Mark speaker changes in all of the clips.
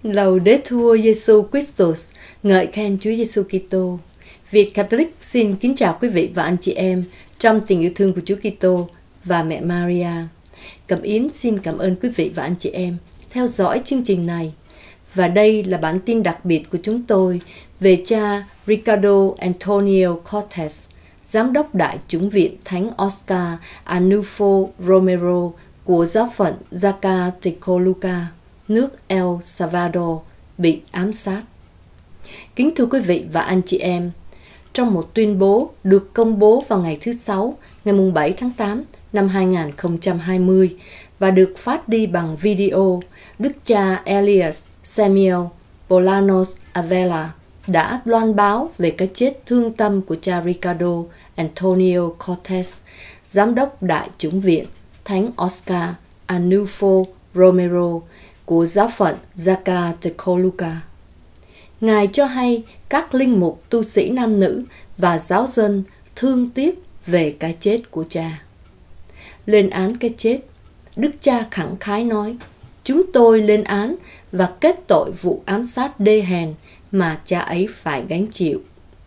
Speaker 1: Laudetur Jesus Christus, ngợi khen Chúa Giêsu Kitô. Việt Catholic xin kính chào quý vị và anh chị em trong tình yêu thương của Chúa Kitô và mẹ Maria. Cẩm Yến xin cảm ơn quý vị và anh chị em theo dõi chương trình này. Và đây là bản tin đặc biệt của chúng tôi về cha Ricardo Antonio Cortés, Giám đốc Đại chủng viện Thánh Oscar Arnulfo Romero của giáo phận Zacatecoluca, nước El Salvador, bị ám sát. Kính thưa quý vị và anh chị em, trong một tuyên bố được công bố vào ngày thứ Sáu, ngày 7 tháng 8 năm 2020 và được phát đi bằng video, Đức cha Elias Samuel Bolanos Avila đã loan báo về cái chết thương tâm của cha Ricardo Antonio Cortés, Giám đốc Đại chủng viện Thánh Oscar Arnulfo Romero của giáo phận Zacatecoluca. Ngài cho hay các linh mục, tu sĩ nam nữ và giáo dân thương tiếc về cái chết của cha. Lên án cái chết, Đức cha khẳng khái nói: "Chúng tôi lên án và kết tội vụ ám sát đê hèn mà cha ấy phải gánh chịu."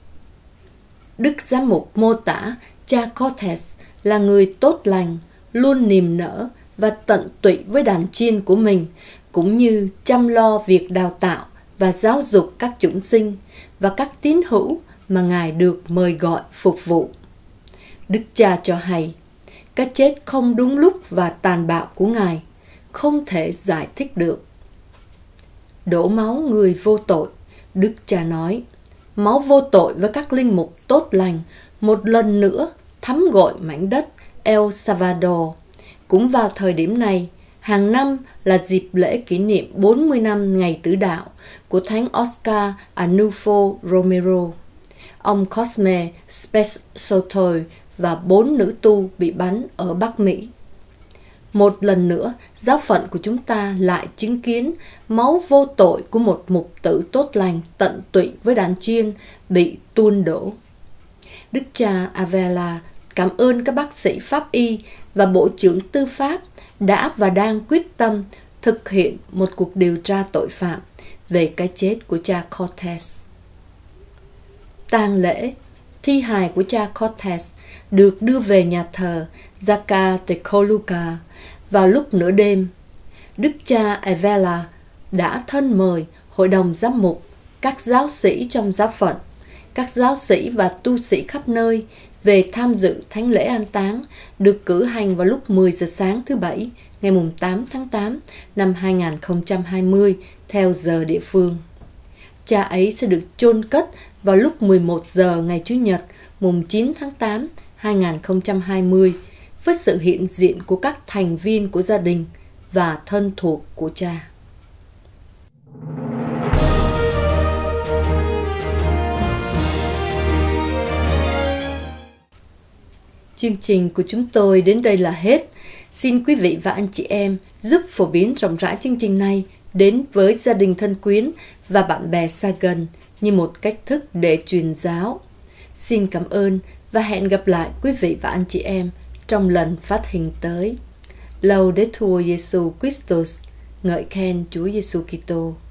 Speaker 1: Đức giám mục mô tả cha Cortés là người tốt lành, luôn niềm nở và tận tụy với đàn chiên của mình, cũng như chăm lo việc đào tạo và giáo dục các chúng sinh và các tín hữu mà Ngài được mời gọi phục vụ. Đức cha cho hay, cái chết không đúng lúc và tàn bạo của Ngài không thể giải thích được. Đổ máu người vô tội, Đức cha nói, máu vô tội với các linh mục tốt lành một lần nữa thấm gội mảnh đất El Salvador. Cũng vào thời điểm này, hàng năm là dịp lễ kỷ niệm 40 năm ngày tử đạo của Thánh Oscar Arnulfo Romero. Ông Cosme Spesotoy và 4 nữ tu bị bắn ở Bắc Mỹ. Một lần nữa, giáo phận của chúng ta lại chứng kiến máu vô tội của một mục tử tốt lành tận tụy với đàn chiên bị tuôn đổ. Đức cha Avila cảm ơn các bác sĩ pháp y và Bộ trưởng Tư pháp đã và đang quyết tâm thực hiện một cuộc điều tra tội phạm về cái chết của cha Cortés. Tang lễ, thi hài của cha Cortés được đưa về nhà thờ Zacatecoluca vào lúc nửa đêm. Đức cha Avila đã thân mời hội đồng giám mục, các giáo sĩ trong giáo phận, các giáo sĩ và tu sĩ khắp nơi về tham dự thánh lễ an táng được cử hành vào lúc 10 giờ sáng thứ Bảy, ngày 8 tháng 8 năm 2020 theo giờ địa phương. Cha ấy sẽ được chôn cất vào lúc 11 giờ ngày Chủ nhật, mùng 9 tháng 8 2020 với sự hiện diện của các thành viên của gia đình và thân thuộc của cha. Chương trình của chúng tôi đến đây là hết. Xin quý vị và anh chị em giúp phổ biến rộng rãi chương trình này đến với gia đình thân quyến và bạn bè xa gần như một cách thức để truyền giáo. Xin cảm ơn và hẹn gặp lại quý vị và anh chị em trong lần phát hình tới. Laudetur Jesus Christus, ngợi khen Chúa Giêsu Kitô.